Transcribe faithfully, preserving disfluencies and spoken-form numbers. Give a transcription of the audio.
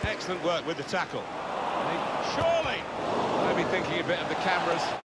Excellent work with the tackle. Surely, maybe thinking a bit of the cameras.